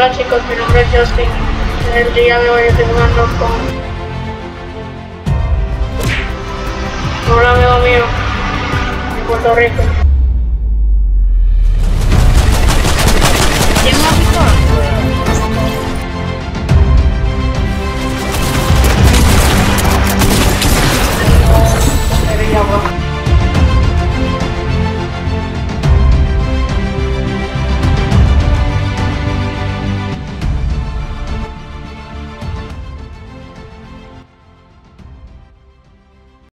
Hola chicos, mi nombre es Justin. El día de hoy estoy jugando con un amigo mío de Puerto Rico.